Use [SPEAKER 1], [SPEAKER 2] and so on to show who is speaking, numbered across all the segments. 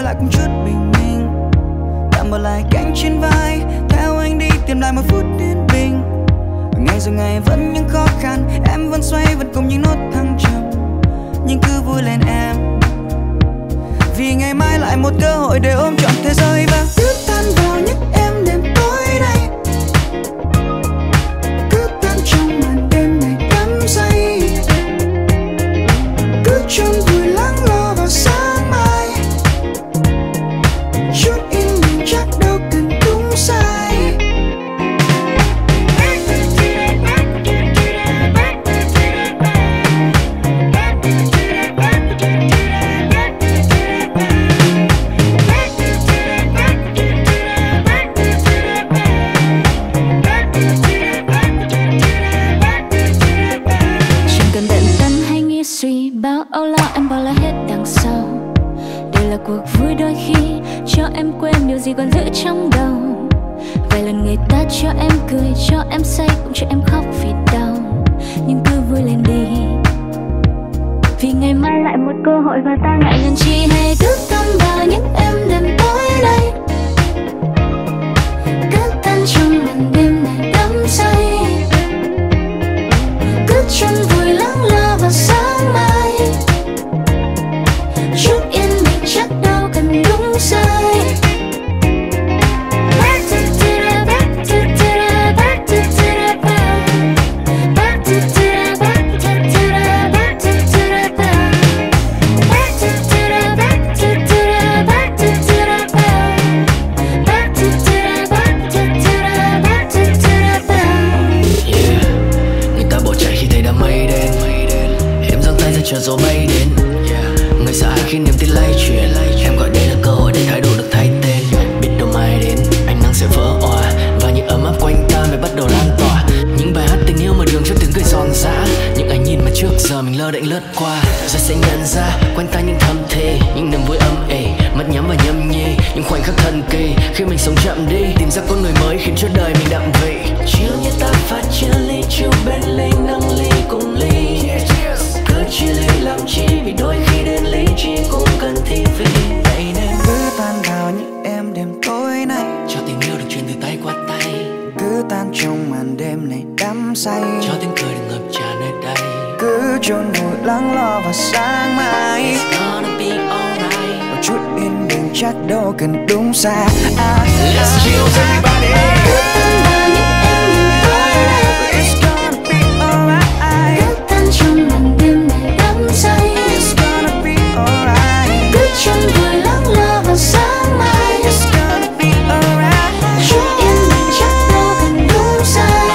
[SPEAKER 1] lại cũng chút bình minh. Tạm bỏ lại cánh trên vai, theo anh đi tìm lại một phút yên bình. Ngày rồi ngày vẫn những khó khăn, em vẫn xoay vẫn cùng những nốt thăng trầm. Nhưng cứ vui lên em, vì ngày mai lại một cơ hội để ôm trọn thế giới. Và cứ tan vào những em đêm tối nay, cứ tan trong màn đêm này đắm say, cứ chôn vùi lắng lo vào sáng mai. Chút yên bình chắc đâu cần đúng sai.
[SPEAKER 2] Bao âu lo em bỏ lại hết đằng sau. Đây là cuộc vui đôi khi cho em quên điều gì còn giữ trong đầu. Vài lần người ta cho em cười, cho em say, cũng cho em khóc vì đau. Nhưng cứ vui lên đi, vì ngày mai lại một cơ hội và ta ngại ngần chi. Hay cứ tâm vào những em đêm tối nay, cứ tan trong màn đêm này đắm say, cứ chôn vùi lắng lo vào sáng mai. Chút yên bình chắc đâu cần đúng sai.
[SPEAKER 3] Chờ gió bay đến, người sợ hãi khi niềm tin lay chuyển. Em gọi đây là cơ hội để thái độ được thay tên. Biết đâu mai đến ánh nắng sẽ vỡ òa, và những ấm áp quanh ta mới bắt đầu lan tỏa. Những bài hát tình yêu mà đường cho tiếng cười giòn giã, những ánh nhìn mà trước giờ mình lơ đễnh lướt qua. Rồi sẽ nhận ra quanh ta những thầm thề, những niềm vui âm ỉ, mắt nhắm và nhâm nhi. Những khoảnh khắc thần kỳ khi mình sống chậm đi, tìm ra con người mới khiến cho đời mình đậm vị. Chiều như ta pha chia ly, chiều bên ly nâng ly cùng ly. Cứ chia ly làm chi, vì đôi khi đến lý trí cũng cần thi vị. Vậy nên
[SPEAKER 1] cứ tan vào những em đêm tối nay,
[SPEAKER 3] cho tình yêu được truyền từ tay qua tay.
[SPEAKER 1] cứ tan trong màn đêm này đắm say,
[SPEAKER 3] cho tiếng cười được ngập tràn nơi đây.
[SPEAKER 1] cứ chôn vùi lắng lo vào sáng mai.
[SPEAKER 3] It's gonna be alright.
[SPEAKER 1] Một chút yên bình chắc đâu cần đúng sai.
[SPEAKER 3] Let's chill everybody.
[SPEAKER 2] Cứ tan vào những em đêm tối nay,
[SPEAKER 1] It's gonna be alright.
[SPEAKER 2] cứ tan trong màn đêm này đắm say,
[SPEAKER 1] It's gonna be alright.
[SPEAKER 2] cứ chôn vùi lắng lo vào sáng mai.
[SPEAKER 1] It's gonna be alright.
[SPEAKER 2] Chút yên bình chắc đâu cần đúng sai.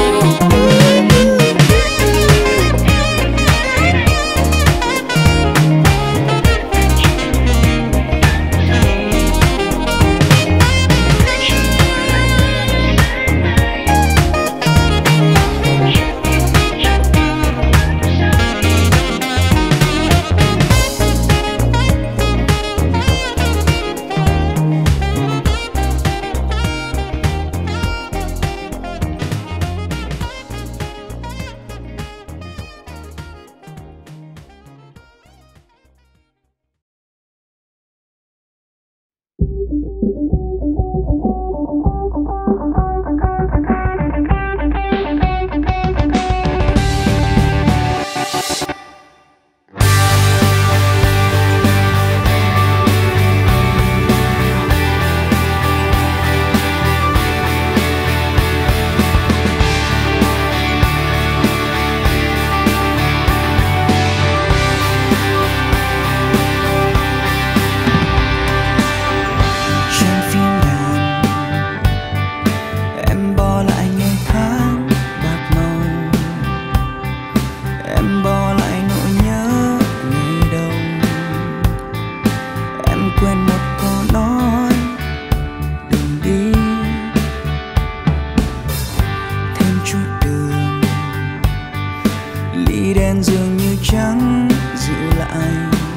[SPEAKER 1] đèn dường như chẳng dịu lại,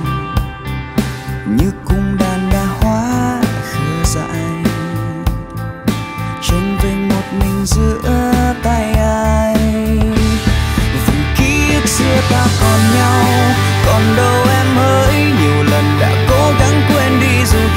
[SPEAKER 1] như cung đàn đã hóa khờ dại, tranh vênh một mình giữa tay ai. Vì ký ức xưa ta còn nhau, còn đâu em hỡi, nhiều lần đã cố gắng quên đi dù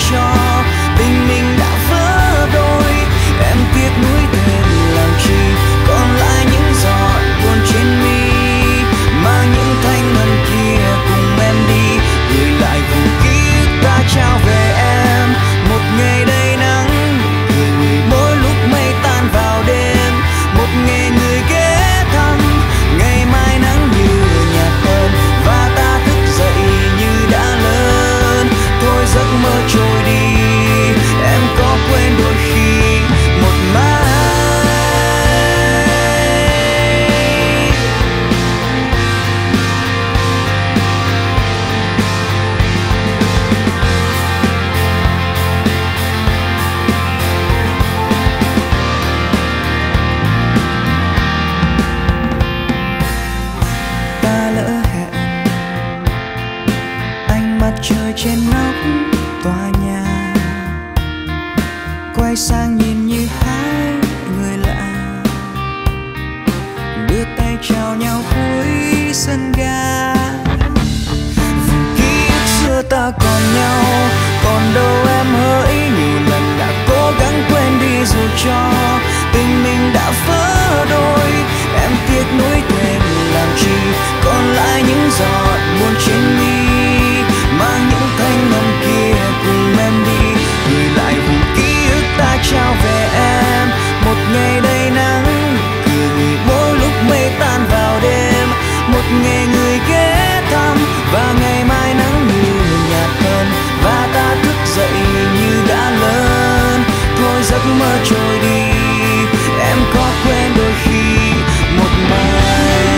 [SPEAKER 1] mơ trôi đi. Em có quên đôi khi một mai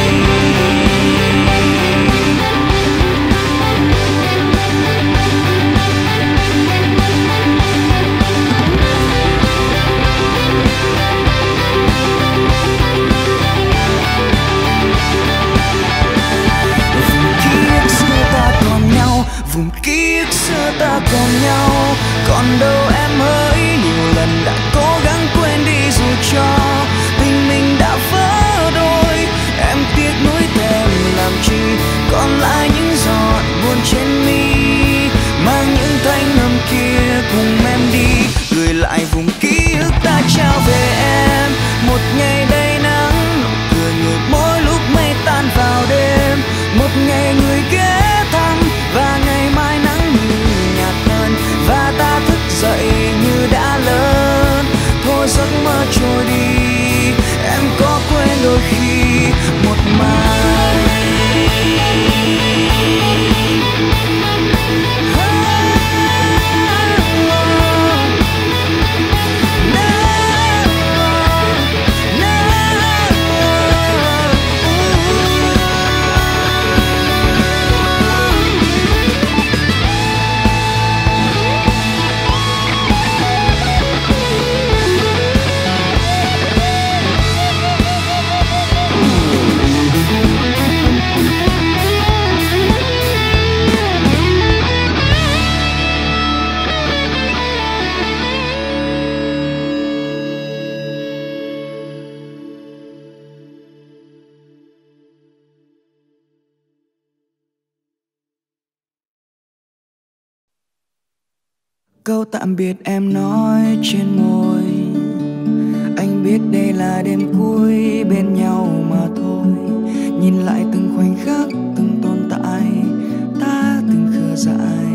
[SPEAKER 1] vùng ký ức xưa ta còn nhau. Còn đâu em ơi, nhiều lần đã cố gắng quên đi dù cho tình mình đã vỡ đôi. Em tiếc nuối thêm làm chi, còn lại những giọt buồn trên mi. Mang những thanh âm kia cùng em đi, gửi lại vùng ký ức ta trao về em. Một ngày đầy nắng, nụ cười người mỗi lúc mây tan vào đêm. Một ngày người ghé thăm và ngày mai nắng như nhạt hơn, và ta thức dậy như đã lớn. Thôi giấc mơ trôi đi, em có quên đôi khi một mai. Câu tạm biệt em nói trên môi, anh biết đây là đêm cuối bên nhau mà thôi. Nhìn lại từng khoảnh khắc, từng tồn tại, ta từng khờ dại.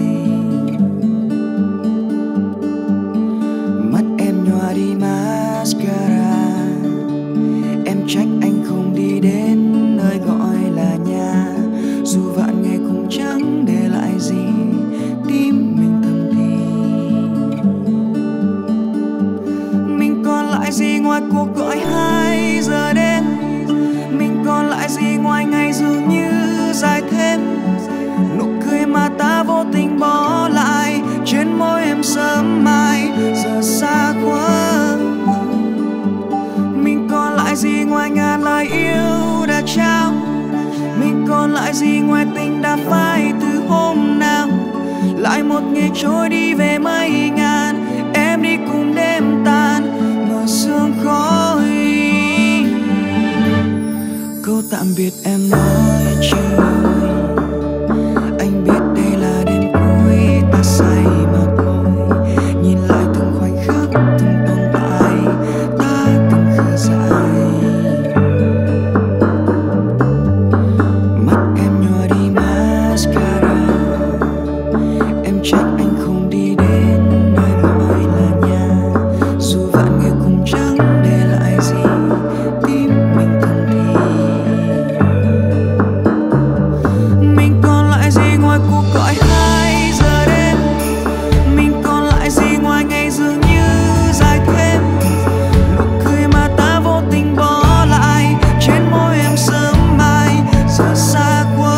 [SPEAKER 1] Mắt em nhòa đi mascara, em trách anh không đi đến nơi gọi là nhà. Dù vạn ngày cũng chẳng để lại gì, tim mình thầm thì. Mình còn lại gì ngoài cuộc gọi 2 giờ đêm? Mình còn lại gì ngoài ngày dường như dài thêm? Nụ cười mà ta vô tình bỏ lại trên môi em sớm mai, giờ xa quá. Mình còn lại gì ngoài ngàn lời yêu đã trao? Mình còn lại gì ngoài tình đã phai từ hôm nào? Lại một ngày trôi đi về mây ngàn, em đi cùng đêm tan mờ sương khói. Câu tạm biệt em nói trên môi, anh biết đây là đêm cuối ta say mà thôi. Nhìn lại từng khoảnh khắc, từng tồn tại, ta từng khờ dại. Mắt em nhòa đi mascara, em trách anh không đi đến nơi gọi là nhà. Dù vạn người cùng chẳng để lại gì, tim mình thầm thì. Mình còn lại gì ngoài cuộc gọi 2 giờ đêm? Mình còn lại gì ngoài ngày dường như dài thêm? Nụ cười mà ta vô tình bỏ lại trên môi em sớm mai, giờ xa quá.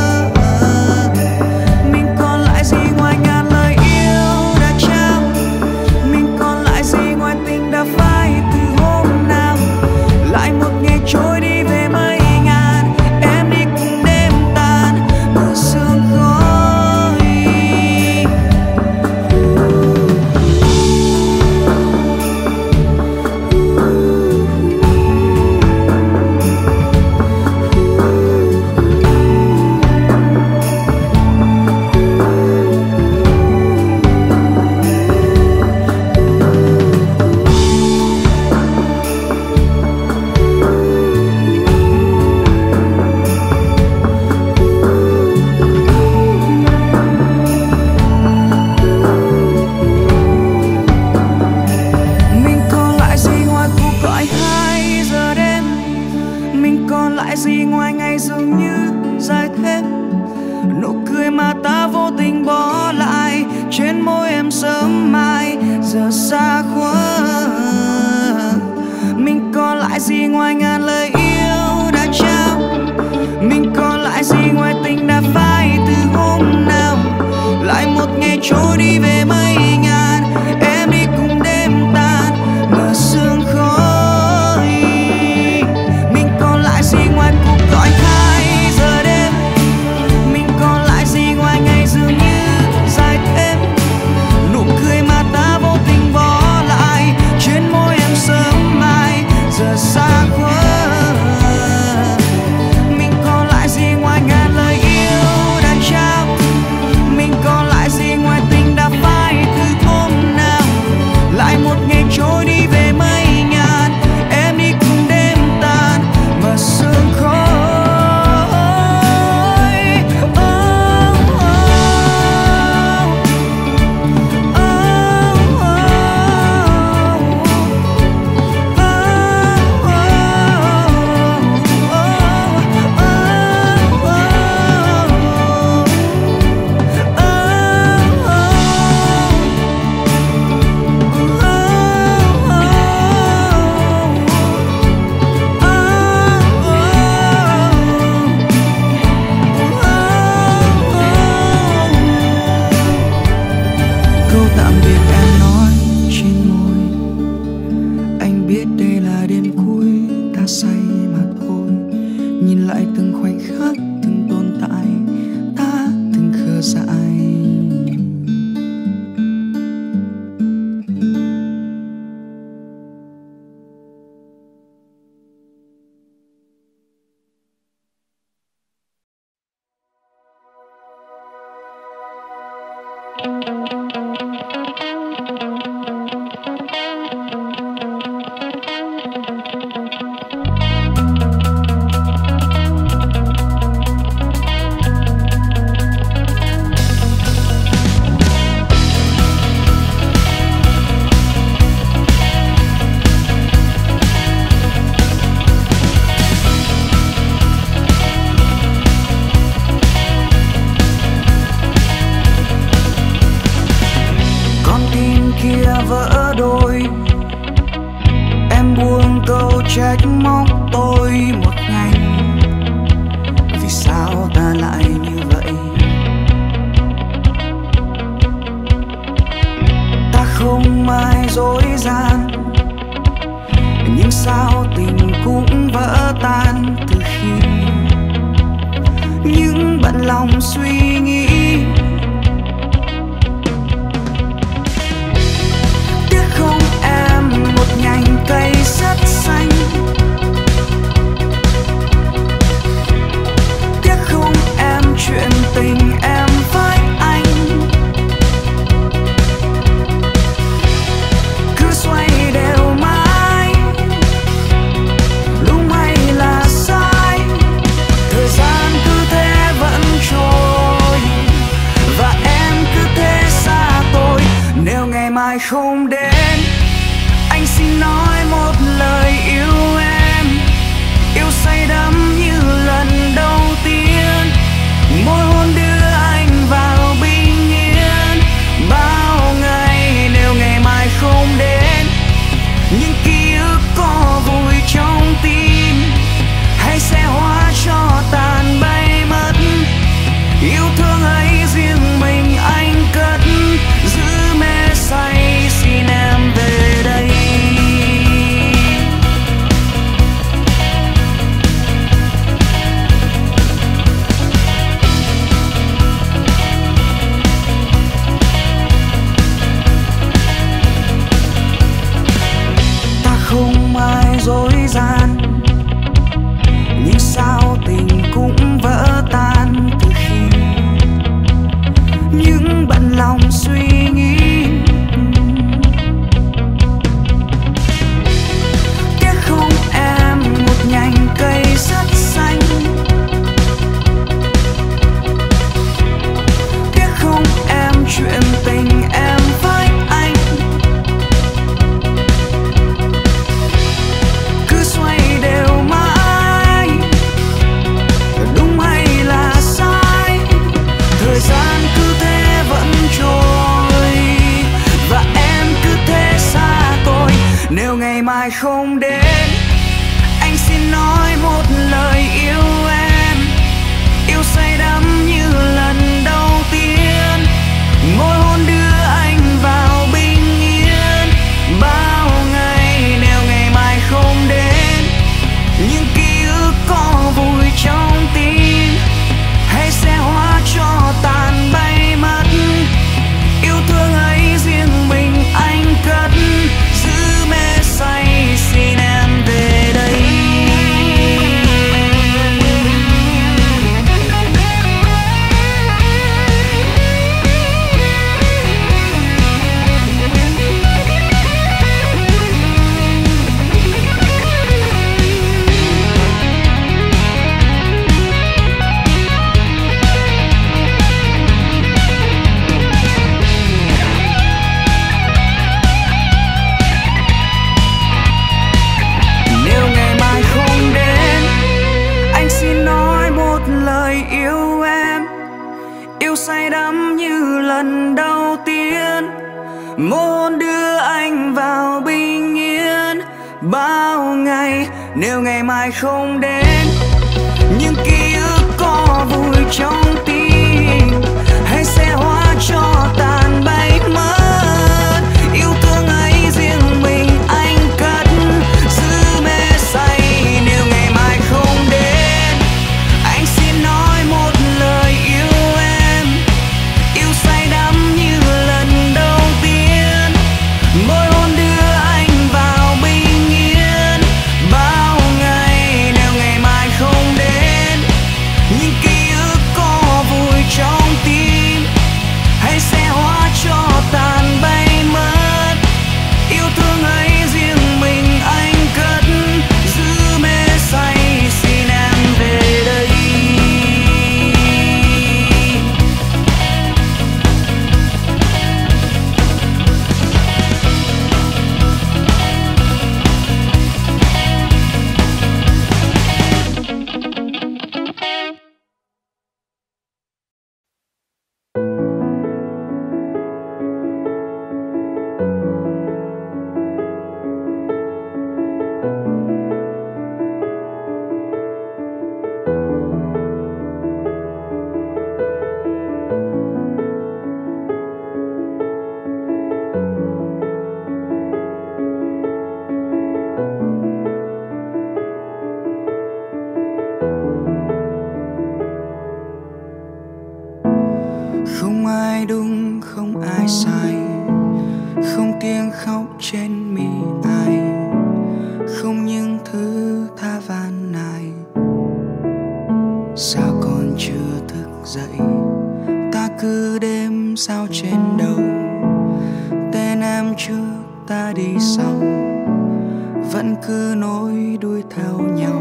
[SPEAKER 1] Mình còn lại gì ngoài ngàn lời yêu đã trao? Mình còn lại gì ngoài tình đã phai từ hôm nào? Lại một ngày trôi đi về mây ngàn, em đi cùng đêm tan mờ sương khói. Mình còn lại gì ngoài cuộc gọi 2 giờ đêm? Mình còn lại gì ngoài ngày dường như dài thêm? Nụ cười mà ta vô tình bỏ lại trên môi em sớm mai, giờ xa quá. Tạm biệt em nói trên môi, anh biết đây là đêm cuối, ta say mà thôi. Nhìn lại từng khoảnh khắc, từng tồn tại, ta từng khờ dại. Vỡ đôi, em buông câu trách móc tôi một ngày. Vì sao ta lại như vậy? Ta không mai dối gian, nhưng sao tình cũng vỡ tan từ khi những bận lòng suy nghĩ. Một nhành cây rất xanh, tiếc không em chuyện tình em với anh. Cứ xoay đều mãi, đúng hay là sai, thời gian cứ thế vẫn trôi và em cứ thế xa tôi. Nếu ngày mai không đến, anh xin nói một lời yêu em, yêu say đắm như lần đầu tiên. Môi hôn đưa anh vào bình yên. Bao ngày nếu ngày mai không đến, những ký ức có vùi trong tim hay sẽ hóa cho tàn bay mất. Yêu thương ấy riêng mình anh cất, giữ mê say xin em về đây. Dối gian, nhưng sao tình cũng vỡ tan từ khi những bận lòng suy nghĩ. Tiếc không em một nhành cây rất xanh, tiếc không em chuyện tình em với anh. Xoay đều mãi, đúng hay là sai, thời gian cứ thế vẫn trôi và em cứ thế xa tôi. Nếu ngày mai không đến, anh xin nói một lời yêu em, yêu say đắm như lần đầu tiên. Môi hôn đưa anh vào bình yên. Bao ngày nếu ngày mai không đến, những ký ức có vùi trong tim hay sẽ hóa cho tàn bay mất. Yêu thương ấy riêng mình anh cất, giữ mê say xin em về đây. Say đắm như lần đầu tiên, môi hôn đưa anh vào bình yên. Bao ngày nếu ngày mai không đến, những ký ức có vùi trong tim hay sẽ hóa cho tàn bay mất. không tiếng khóc trên mi ai, không những thứ tha van nài. Sao còn chưa thức dậy, ta cứ đêm sao trên đầu. Tên em trước ta đi sau, vẫn cứ nối đuôi theo nhau.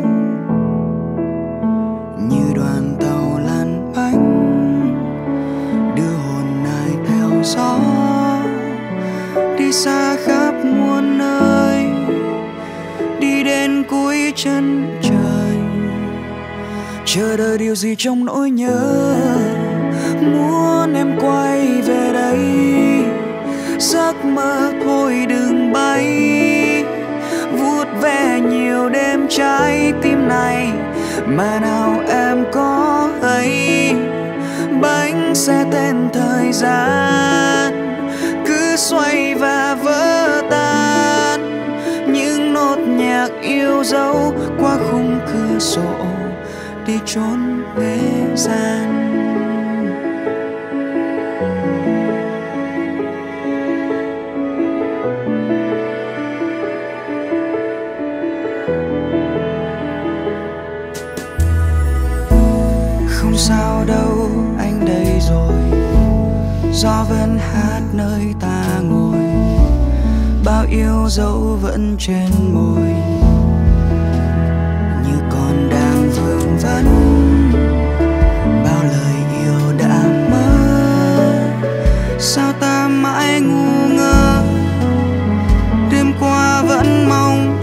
[SPEAKER 1] Như đoàn tàu lăn bánh, đưa hồn ai theo gió, đi xa khắp muôn nơi, đi đến cuối chân trời. Chờ đợi điều gì trong nỗi nhớ, muốn em quay về đây. Giấc mơ thôi đừng bay, vuốt ve nhiều đêm trái tim này mà nào em có hay. Bánh xe tên thời gian cứ xoay và vỡ tan, những nốt nhạc yêu dấu qua khung cửa sổ đi trốn thế gian. Không sao đâu, anh đây rồi, gió vẫn hát nơi ta ngồi, bao yêu dấu vẫn trên môi, như còn đang vương vấn bao lời yêu đã mất. Sao ta mãi ngu ngơ, đêm qua vẫn mong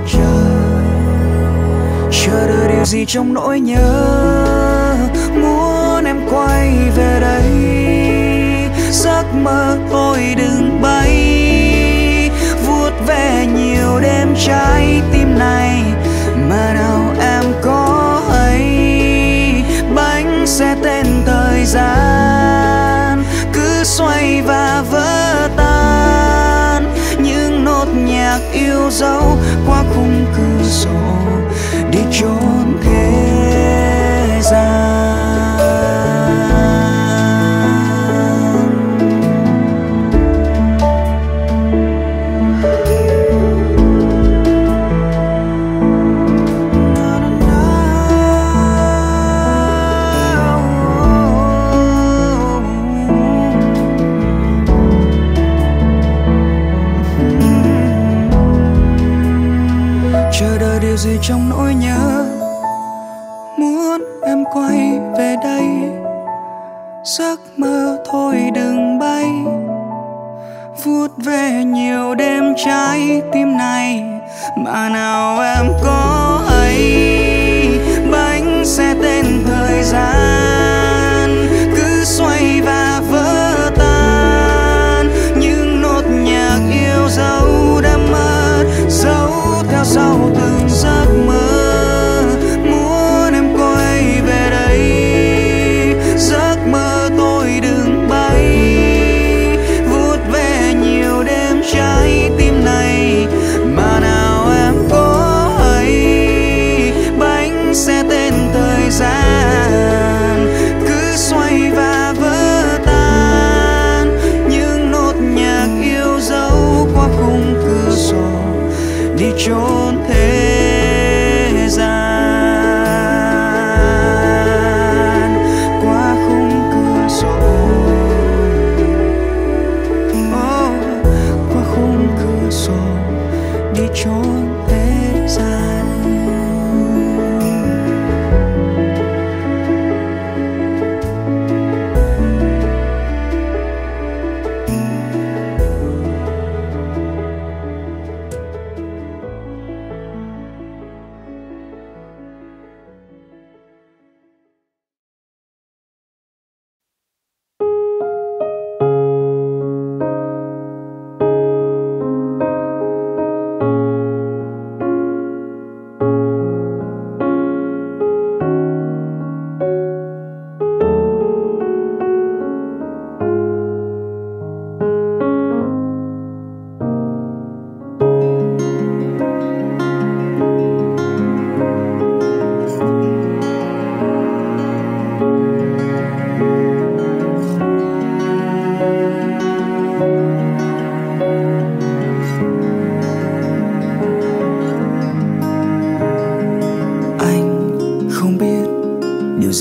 [SPEAKER 1] chờ đợi điều gì trong nỗi nhớ, muốn em quay về đây. Giấc mơ thôi đừng bay, vuốt ve nhiều đêm trái tim này mà nào em có hay. Bánh xe tên thời gian cứ xoay và vỡ tan, những nốt nhạc yêu dấu qua khung cửa sổ đi trốn thế gian. Chờ đợi điều gì trong nỗi nhớ, muốn em quay về đây. Giấc mơ thôi đừng bay, vuốt ve nhiều đêm trái tim này mà nào em có hay. Bánh xe tên thời gian cứ xoay và vỡ tan, những nốt nhạc yêu dấu đã mất, dấu theo sau từng giấc mơ. Muốn em quay về đây, giấc mơ tôi đừng bay, vuốt ve nhiều đêm trái tim này mà nào em có hay. Bánh xe tên thời gian cứ xoay và vỡ tan, những nốt nhạc yêu dấu qua khung cửa sổ đi trốn thế gian. Qua khung cửa sổ, qua khung cửa sổ đi trốn thế gian.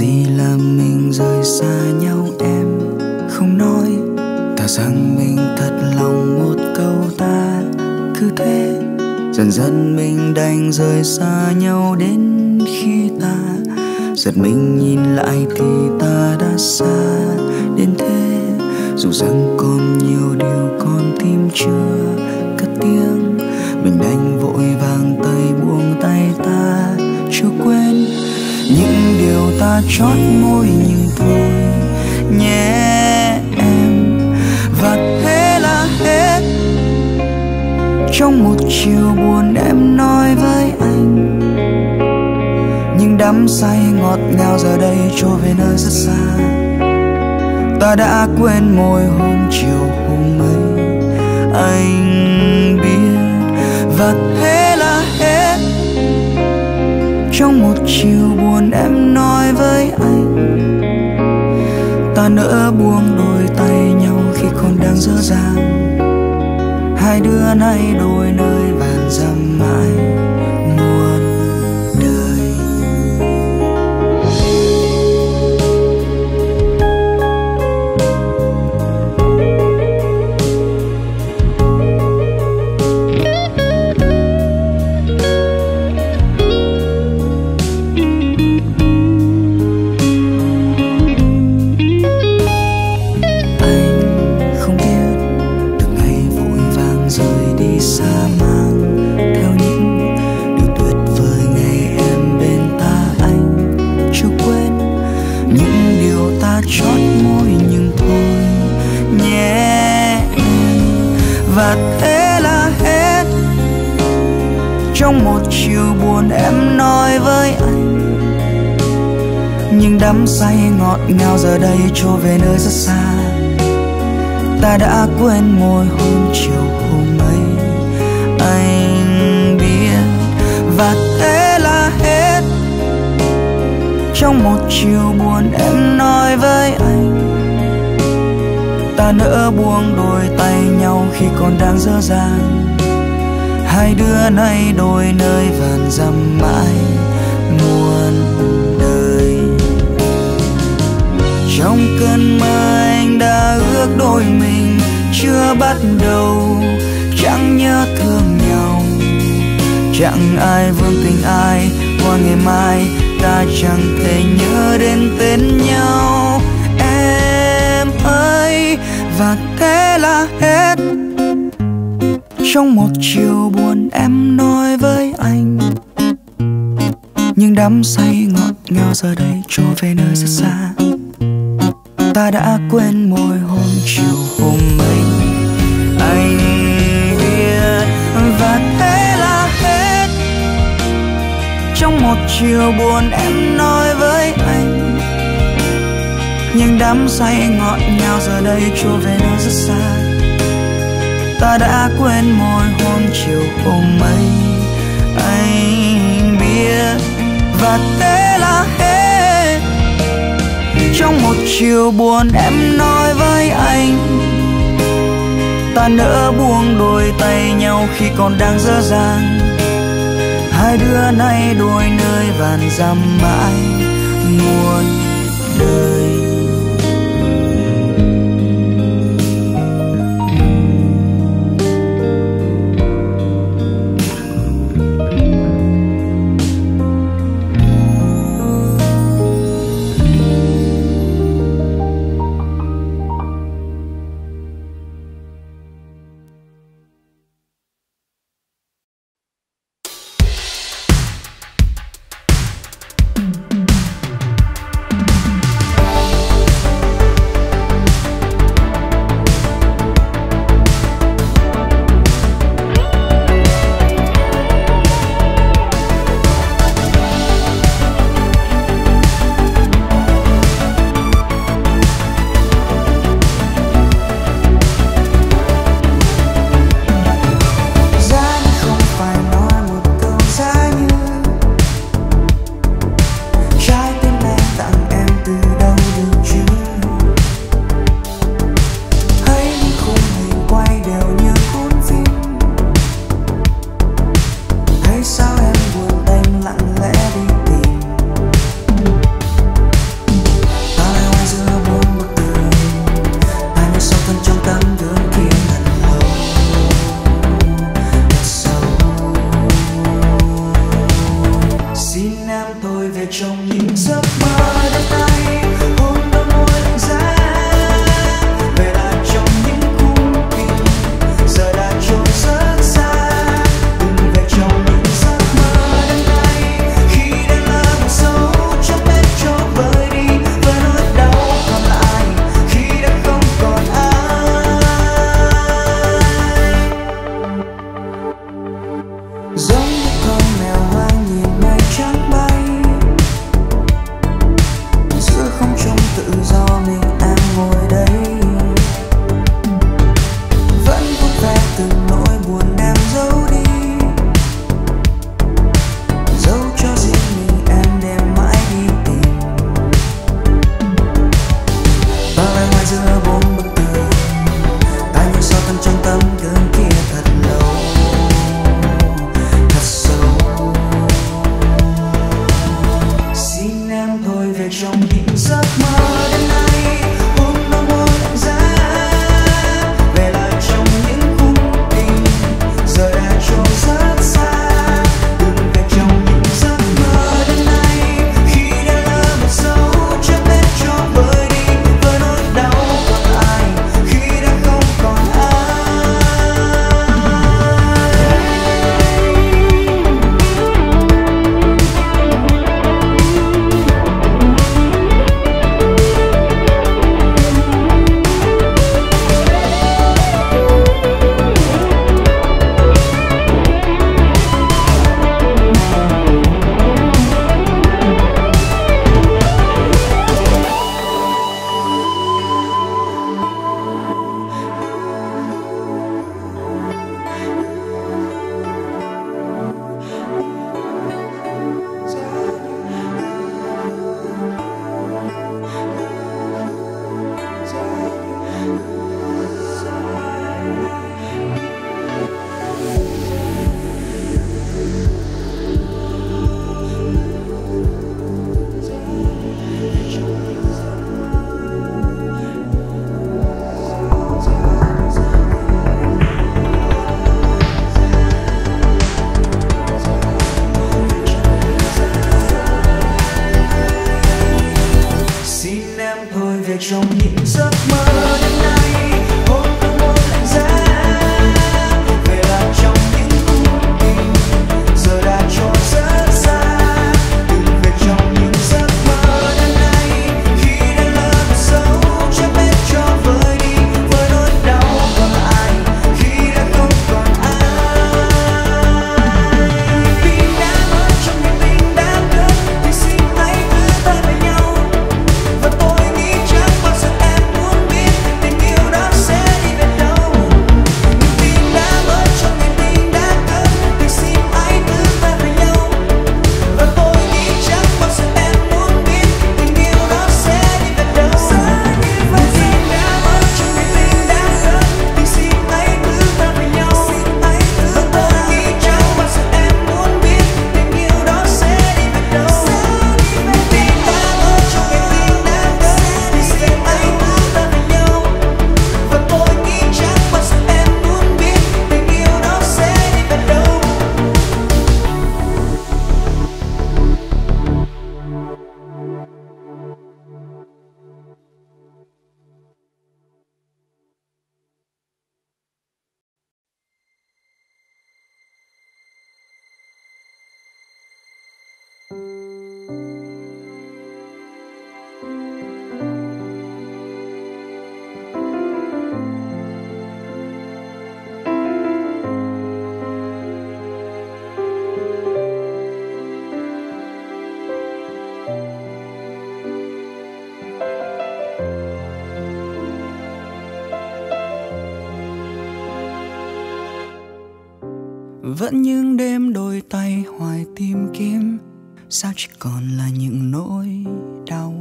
[SPEAKER 1] gì làm mình rời xa nhau em không nói. Thà rằng mình thật lòng một câu ta cứ thế. Dần dần mình đành rời xa nhau đến khi ta giật mình nhìn lại thì ta đã xa đến thế. Dù rằng còn nhiều điều con tim chưa cất tiếng, mình đành vội vàng tay buông tay ta chưa quên những điều ta chót môi nhưng thôi nhé em. Và thế là hết. Trong một chiều buồn em nói với anh, nhưng đắm say ngọt ngào giờ đây trôi về nơi rất xa. Ta đã quên môi hôn chiều hôm ấy anh biết. Và thế là hết. Trong một chiều buồn em nói với anh, ta nỡ buông đôi tay nhau khi còn đang dở dang. Hai đứa nay đôi nơi vàn dặm mãi muôn đời. Và thế là hết. Trong một chiều buồn em nói với anh, nhưng đắm say ngọt ngào giờ đây trôi về nơi rất xa. Ta đã quên môi hôn chiều hôm ấy anh biết. Và thế là hết. Trong một chiều buồn em nói với anh, ta nỡ buông đôi tay nhau khi còn đang dở dang. Hai đứa nay đôi nơi vàn dặm mãi muôn đời. Trong cơn mơ anh đã ước đôi mình chưa bắt đầu, chẳng nhớ thương nhau, chẳng ai vương tình ai. Qua ngày mai ta chẳng thể nhớ đến tên nhau em ơi. Và thế là hết. Trong một chiều buồn em nói với anh, nhưng đắm say ngọt ngào giờ đây trôi về nơi rất xa. Ta đã quên môi hôn chiều hôm ấy anh biết. Và thế là hết. Trong một chiều buồn em nói với anh, nhưng đắm say ngọt ngào giờ đây trôi về nơi rất xa. Ta đã quên môi hôn chiều hôm ấy anh biết. Và thế là hết. Trong một chiều buồn em nói với anh, ta nỡ buông đôi tay nhau khi còn đang dở dang. Hai đứa nay đôi nơi vàn dặm mãi muôn đời. Vẫn những đêm đôi tay hoài tìm kiếm, sao chỉ còn là những nỗi đau.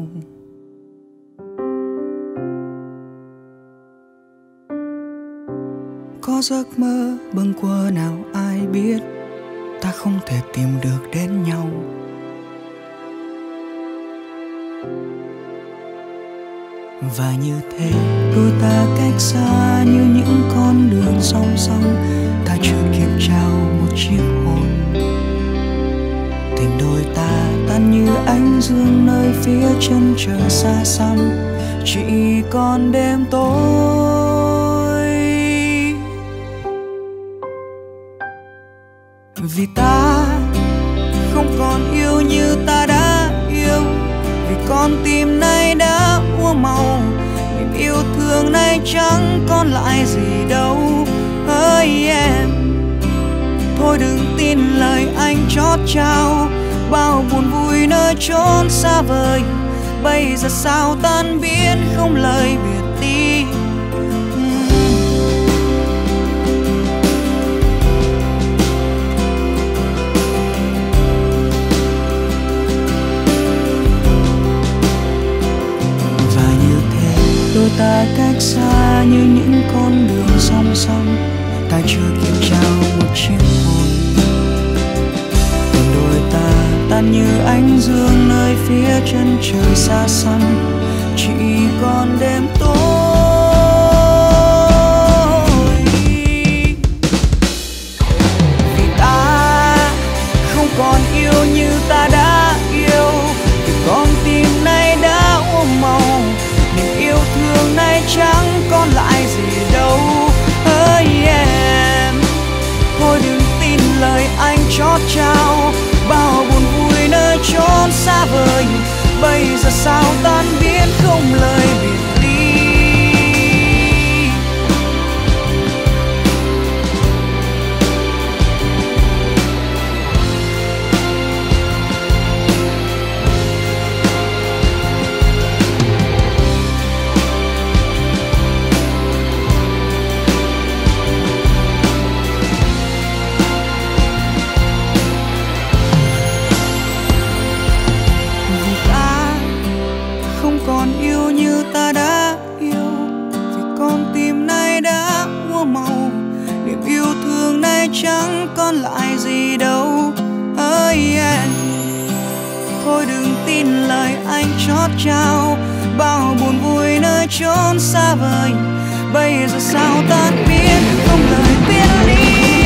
[SPEAKER 1] Có giấc mơ bâng quơ nào ai biết, ta không thể tìm được đến nhau. Và như thế đôi ta cách xa như những con đường song song, ta chưa kịp trao một chiếc hôn. Tình đôi ta tan như ánh dương nơi phía chân trời xa xăm, chỉ còn đêm tối. Vì ta không còn yêu như ta đã yêu, vì con tim này đã úa màu, niềm yêu thương này chẳng còn lại gì đâu. Hỡi em, thôi đừng tin lời anh chót trao, bao buồn vui nơi chốn xa vời, bây giờ sao tan biến không lời biệt ly. Đôi ta cách xa như những con đường song song, ta chưa kịp trao một chiếc hôn. Tình đôi ta tan như ánh dương nơi phía chân trời xa xăm, chỉ còn đêm tối. Vì ta không còn yêu như ta đã yêu, vì con tim này đã úa màu, niềm yêu thương này chẳng còn lại gì đâu. Hỡi em, thôi đừng tin lời anh chót trao, bao buồn vui nơi chốn xa vời, bây giờ sao tan biến không lời biệt ly. Chẳng còn lại gì đâu. Hỡi em, thôi đừng tin lời anh chót trao, bao buồn vui nơi chốn xa vời, bây giờ sao tan biến không lời biệt ly.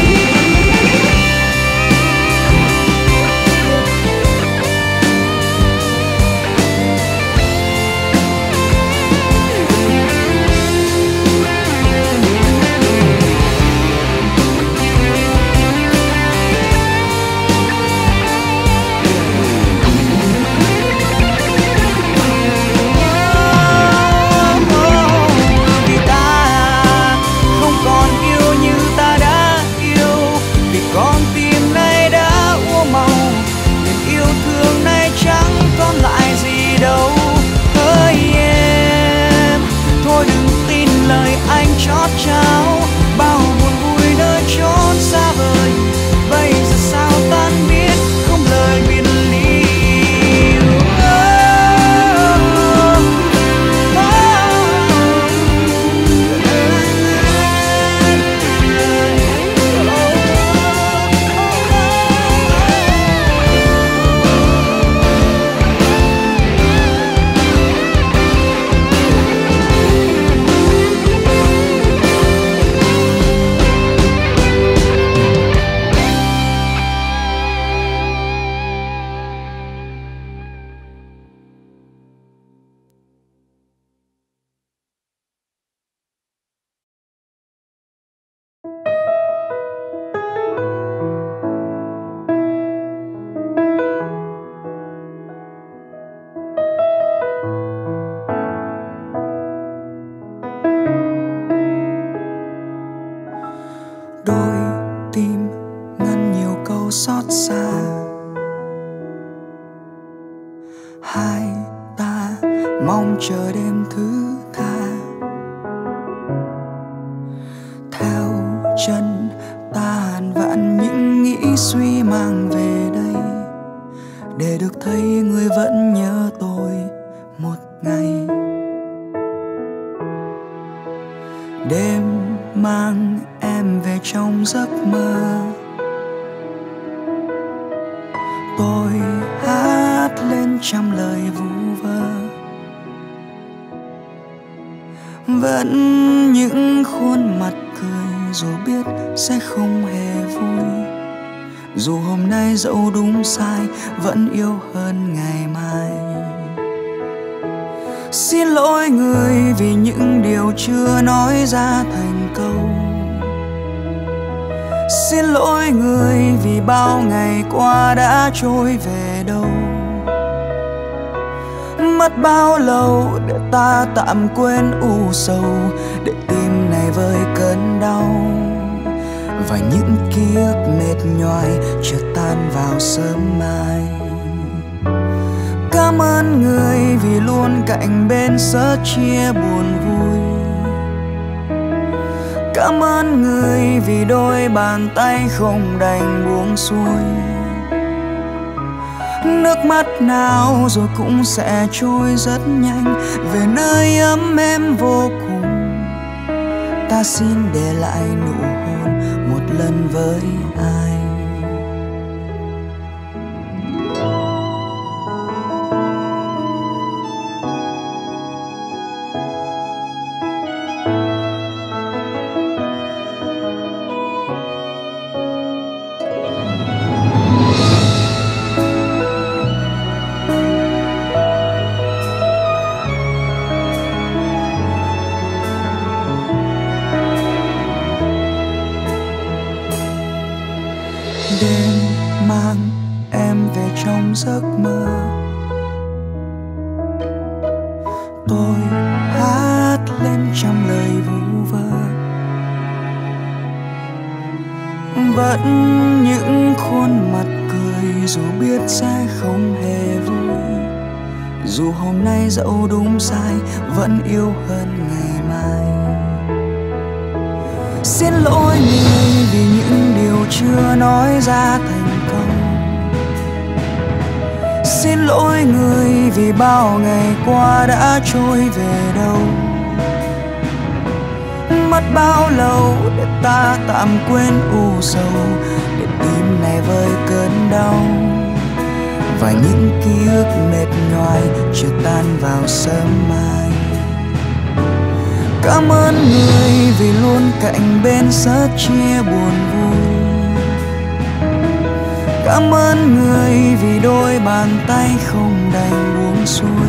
[SPEAKER 1] Chót trao bao buồn vui nơi chốn xa vời, bây giờ sao tan biến không lời biệt ly. Đôi tim ngăn nhiều câu xót xa, hai ta mong chờ đêm thứ tha. Theo chân ta hàn vạn những suy mang về đây, để được thấy người vẫn nhớ tôi một ngày. Đêm mang em về trong giấc mơ, tôi hát lên trăm lời vu vơ. Vẫn những khuôn mặt cười dù biết sẽ không hề vui, dù hôm nay dẫu đúng sai vẫn yêu hơn ngày mai. Xin lỗi người vì những điều chưa nói ra thành câu. Xin lỗi người vì bao ngày qua đã trôi về đâu. Mất bao lâu để ta tạm quên u sầu, để tim này vơi cơn đau, và những ký ức mệt nhoài chợt tan vào sớm mai. Cảm ơn người vì luôn cạnh bên sớt chia buồn vui. Cảm ơn người vì đôi bàn tay không đành buông xuôi. Nước mắt nào rồi cũng sẽ trôi rất nhanh về nơi ấm êm vô cùng. Ta xin để lại nụ hôn một lần với ai. Đêm mang em về trong giấc mơ, tôi hát lên trăm lời vu vơ. Vẫn những khuôn mặt cười dù biết sẽ không hề vui, dù hôm nay dẫu đúng sai vẫn yêu hơn ngày mai. Xin lỗi người vì những điều chưa nói ra thành câu. Xin lỗi người vì bao ngày qua đã trôi về đâu. Mất bao lâu để ta tạm quên u sầu, để tim này vơi cơn đau, và những ký ức mệt nhoài chưa tan vào sớm mai. Cảm ơn người vì luôn cạnh bên sớt chia buồn vui. Cảm ơn người vì đôi bàn tay không đành buông xuôi.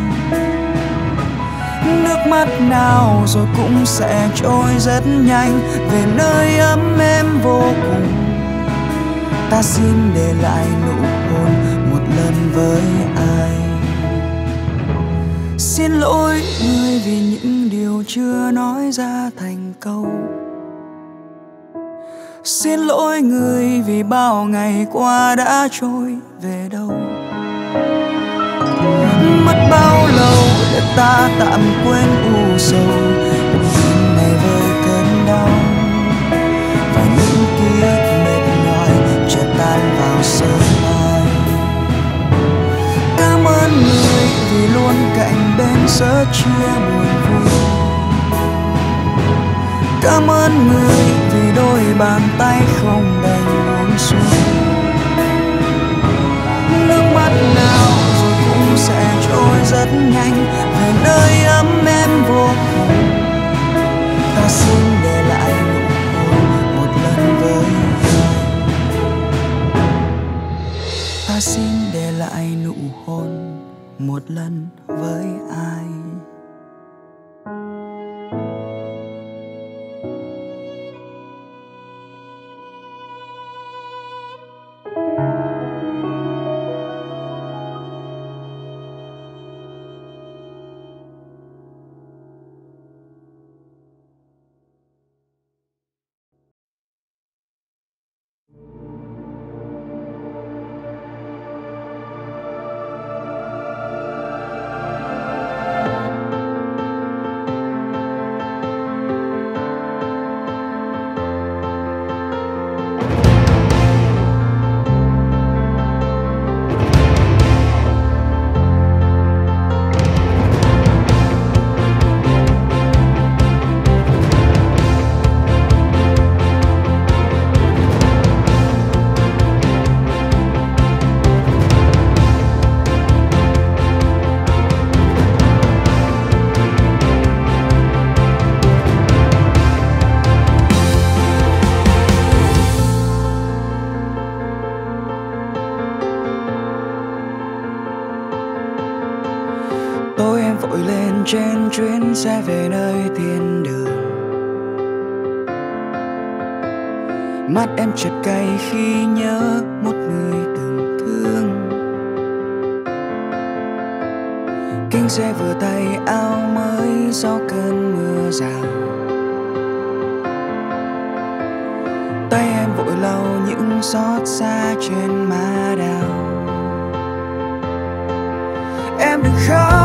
[SPEAKER 1] Nước mắt nào rồi cũng sẽ trôi rất nhanh về nơi ấm êm vô cùng. Ta xin để lại nụ hôn một lần với ai. Xin lỗi người vì những điều chưa nói ra thành câu. Xin lỗi người vì bao ngày qua đã trôi về đâu. Mất bao lâu để ta tạm quên u sầu, tim này vơi cơn đau, và những ký ức mệt nhòi chợt tan vào sớm mai. Cảm ơn người vì luôn cạnh bên sớt chia buồn vui. Cảm ơn người vì đôi bàn tay không đành buông xuôi. Nước mắt nào rồi cũng sẽ trôi rất nhanh về nơi ấm êm vô cùng. Ta xin để lại nụ hôn một lần với ai. Ta xin để lại nụ hôn một lần với ai. trên chuyến xe về nơi thiên đường. Mắt em chợt cay khi nhớ một người từng thương. Kính xe vừa tay áo mới sau cơn mưa rào. Tay em vội lau những xót xa trên má đào. Em đừng khóc